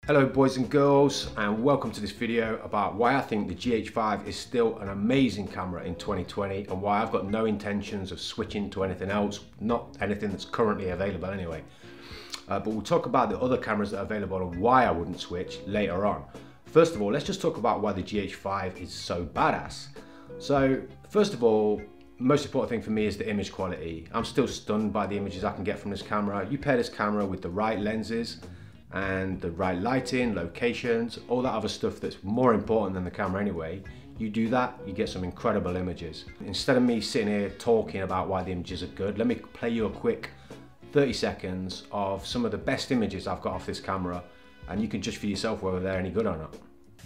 Hello boys and girls, and welcome to this video about why I think the GH5 is still an amazing camera in 2020 and why I've got no intentions of switching to anything else, not anything that's currently available anyway. But we'll talk about the other cameras that are available and why I wouldn't switch later on. First of all, let's just talk about why the GH5 is so badass. So first of all, most important thing for me is the image quality. I'm still stunned by the images I can get from this camera. You pair this camera with the right lenses and the right lighting, locations, all that other stuff that's more important than the camera anyway. You do that, you get some incredible images. Instead of me sitting here talking about why the images are good, let me play you a quick 30 seconds of some of the best images I've got off this camera, and you can judge for yourself whether they're any good or not.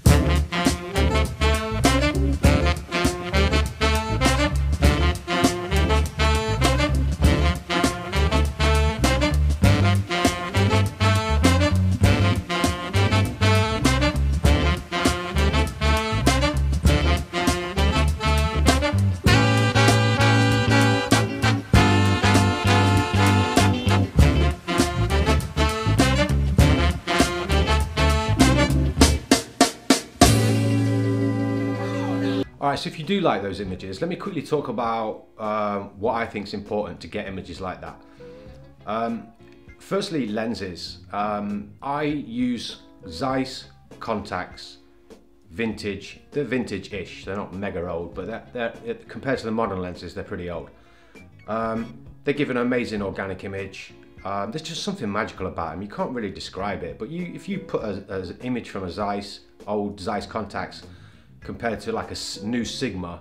Alright, so if you do like those images, let me quickly talk about what I think is important to get images like that. Firstly, lenses. I use Zeiss Contax vintage. They're vintage-ish, they're not mega old, but they're compared to the modern lenses, they're pretty old. They give an amazing organic image. There's just something magical about them. You can't really describe it, but if you put an image from a old Zeiss Contax compared to like a new Sigma,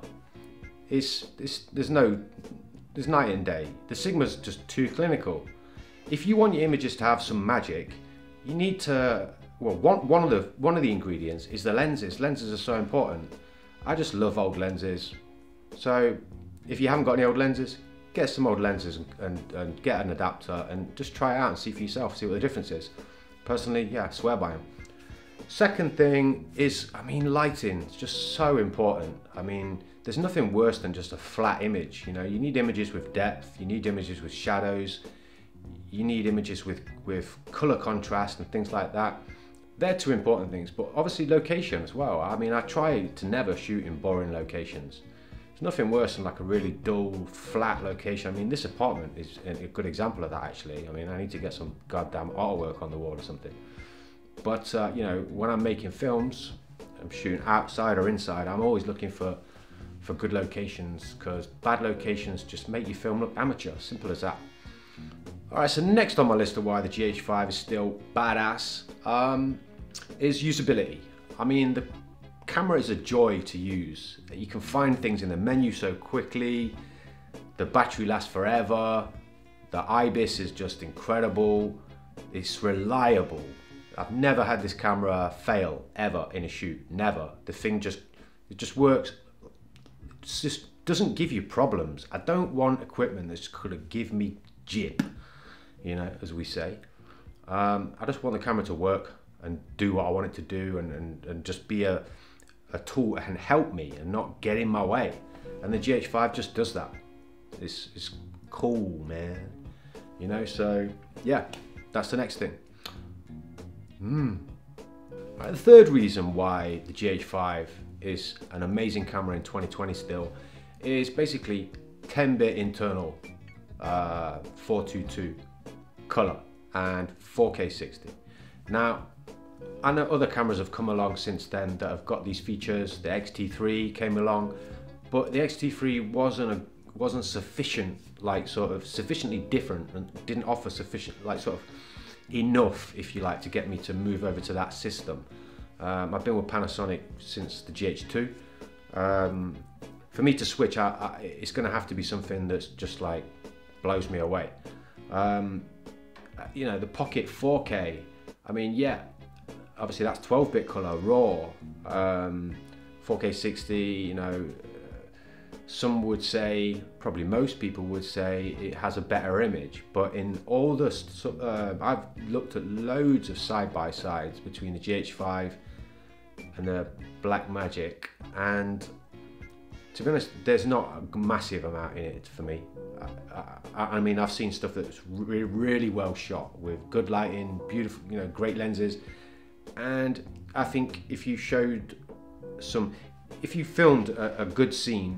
there's night and day. The Sigma's just too clinical. If you want your images to have some magic, you need to, well, one of the ingredients is the lenses. Lenses are so important. I just love old lenses. So if you haven't got any old lenses, get some old lenses and get an adapter and just try it out and see for yourself, see what the difference is. Personally, yeah, I swear by them. Second thing is, lighting. It's just so important. There's nothing worse than just a flat image. You know, you need images with depth, you need images with shadows, you need images with color contrast and things like that. They're two important things, but obviously location as well. I try to never shoot in boring locations. There's nothing worse than like a really dull, flat location. This apartment is a good example of that actually. I need to get some goddamn artwork on the wall or something. But you know, when I'm making films, I'm shooting outside or inside, I'm always looking for good locations, because bad locations just make your film look amateur, simple as that. Alright, so next on my list of why the GH5 is still badass is usability. The camera is a joy to use. You can find things in the menu so quickly, the battery lasts forever, the IBIS is just incredible, it's reliable. I've never had this camera fail ever in a shoot, never. The thing it just works. It just doesn't give you problems. I don't want equipment that's gonna give me jip, you know, as we say. I just want the camera to work and do what I want it to do, and just be a tool and help me and not get in my way. And the GH5 just does that. It's cool, man. You know, so yeah, that's the next thing. Right, the third reason why the GH5 is an amazing camera in 2020 still is basically 10-bit internal 422 color and 4K 60. Now, I know other cameras have come along since then that have got these features. The X-T3 came along, but the X-T3 wasn't sufficient, sufficiently different, and didn't offer sufficient, enough, if you like, to get me to move over to that system. I've been with Panasonic since the GH2. For me to switch, it's going to have to be something that's just like blows me away. You know, the Pocket 4K. Yeah, obviously that's 12-bit color raw. 4K 60. You know, some would say, probably most people would say, it has a better image, but in all this, I've looked at loads of side-by-sides between the GH5 and the Blackmagic, and to be honest, there's not a massive amount in it for me. I've seen stuff that's really well shot with good lighting, beautiful, you know, great lenses, And I think if you showed if you filmed a good scene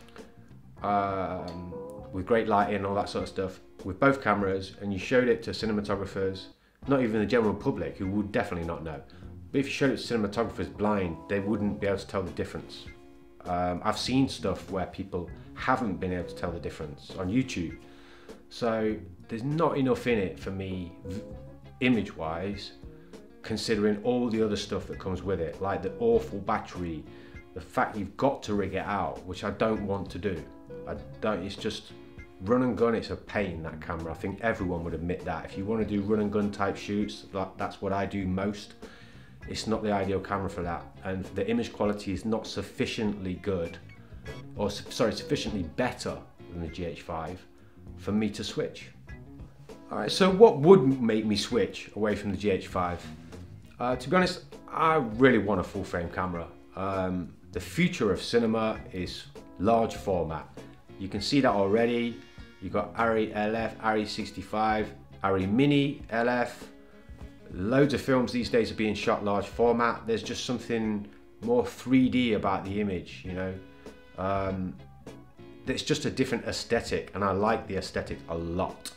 with great lighting and all that sort of stuff with both cameras, and you showed it to cinematographers, not even the general public who would definitely not know, but if you showed it to cinematographers blind, they wouldn't be able to tell the difference. I've seen stuff where people haven't been able to tell the difference on YouTube. So there's not enough in it for me image wise, considering all the other stuff that comes with it, like the awful battery, the fact you've got to rig it out, which I don't want to do. It's just run and gun, it's a pain, that camera. I think everyone would admit that. If you want to do run and gun type shoots, that's what I do most. It's not the ideal camera for that, and the image quality is not sufficiently good, or sorry, sufficiently better than the GH5 for me to switch. Alright, so what would make me switch away from the GH5? To be honest, I really want a full frame camera. The future of cinema is large format. You can see that already. You've got ARRI LF, ARRI 65, ARRI Mini LF. Loads of films these days are being shot large format. There's just something more 3D about the image, you know. It's just a different aesthetic, and I like the aesthetic a lot.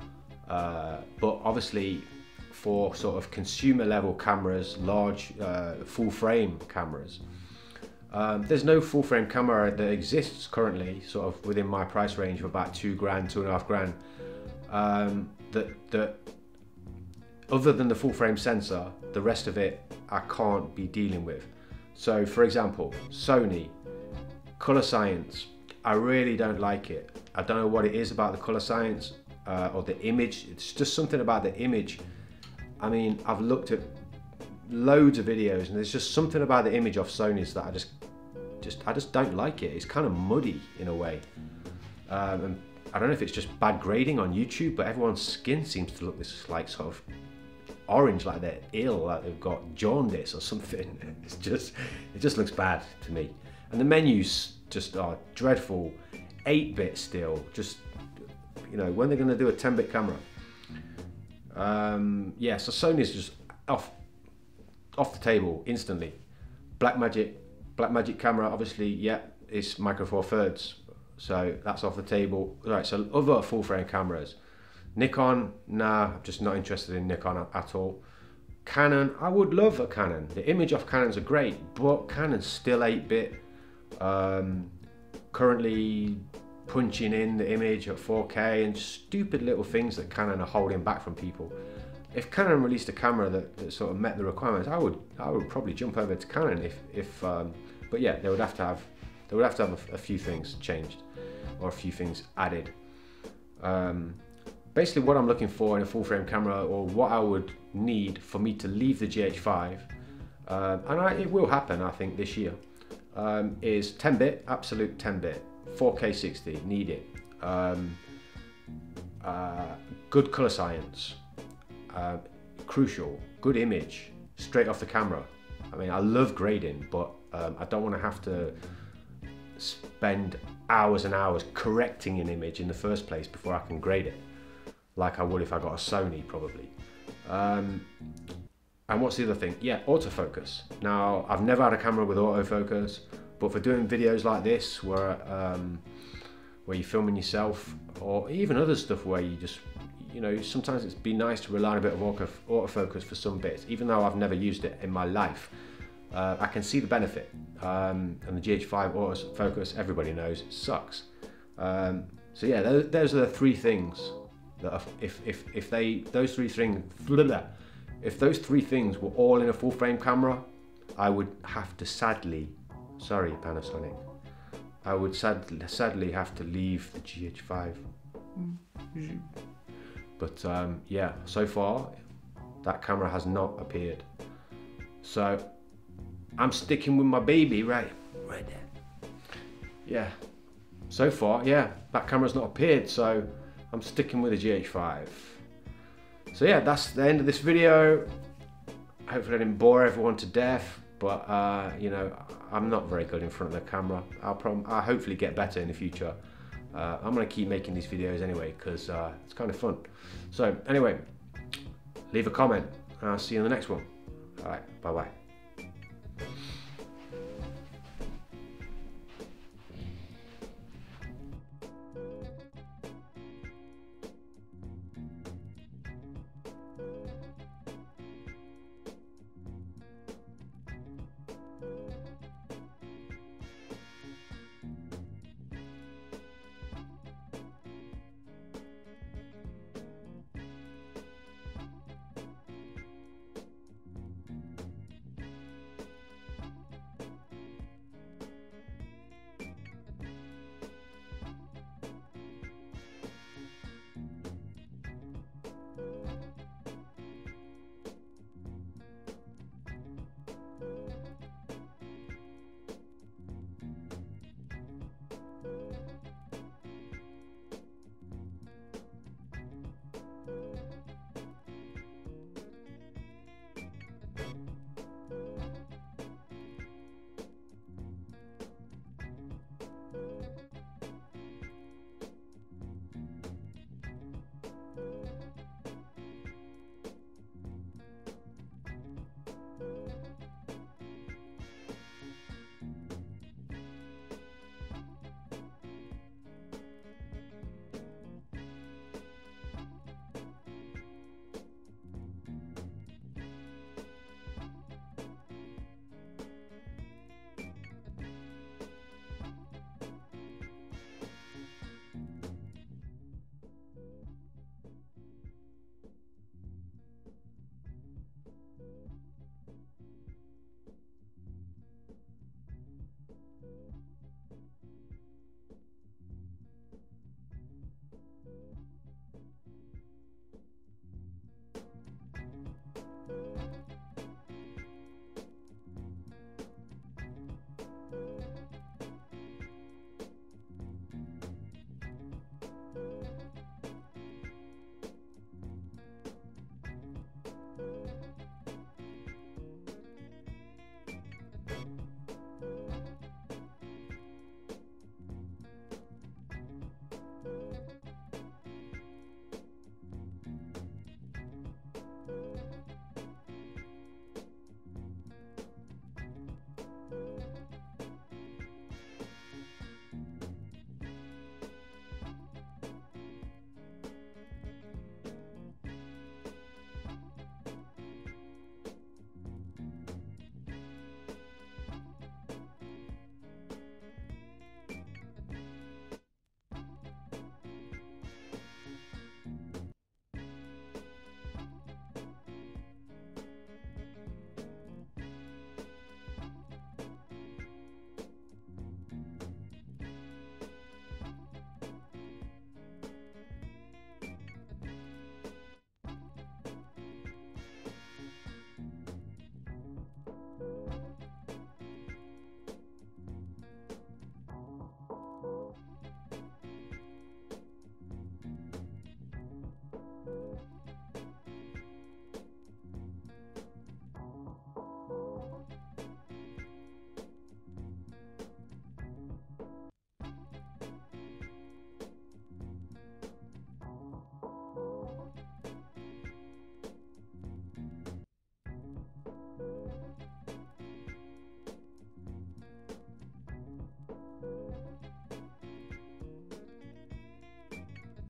But obviously, for sort of consumer level cameras, large full frame cameras, there's no full frame camera that exists currently, sort of within my price range of about £2 grand, £2.5 grand. That other than the full frame sensor, the rest of it I can't be dealing with. So for example, Sony, color science, I really don't like it. I don't know what it is about the color science or the image. It's just something about the image. I mean, I've looked at loads of videos and there's just something about the image of Sony's that I just don't like it. It's kind of muddy in a way. And I don't know if it's just bad grading on YouTube, but everyone's skin seems to look this like sort of orange, like they're ill, like they've got jaundice or something. It just looks bad to me. And the menus just are dreadful. 8-bit still, just, you know, when they're going to do a 10-bit camera. Yeah, so Sony's just off the table instantly. Blackmagic camera, obviously, yeah, it's micro four thirds, so that's off the table. Right, so other full frame cameras. Nikon, nah, I'm just not interested in Nikon at all. Canon, I would love a Canon. The image of Canons are great, but Canon's still 8-bit. Currently punching in the image at 4K and stupid little things that Canon are holding back from people. If Canon released a camera that sort of met the requirements, I would probably jump over to Canon but yeah, they would have to have a few things changed or a few things added. Basically what I'm looking for in a full frame camera, or what I would need for me to leave the GH5, and it will happen I think this year, is 10-bit, absolute 10-bit, 4K 60, need it. Good color science, crucial, good image, straight off the camera. I mean, I love grading, but I don't want to have to spend hours and hours correcting an image in the first place before I can grade it, like I would if I got a Sony probably. And what's the other thing? Yeah, autofocus. Now, I've never had a camera with autofocus, but for doing videos like this where you're filming yourself, or even other stuff where you just, you know, sometimes it'd be nice to rely on a bit of autofocus for some bits, even though I've never used it in my life. I can see the benefit, and the GH5 autofocus, everybody knows, sucks. So yeah, those are the three things that if those three things were all in a full frame camera, I would have to sadly, sorry Panasonic, I would sadly have to leave the GH5. But yeah, so far that camera has not appeared. So I'm sticking with my baby right there. Yeah, so far, yeah, that camera's not appeared, so I'm sticking with the GH5. So yeah, that's the end of this video. Hopefully I didn't bore everyone to death, but you know, I'm not very good in front of the camera. I'll hopefully get better in the future. I'm gonna keep making these videos anyway, because it's kind of fun. So anyway, leave a comment and I'll see you in the next one. All right, bye-bye.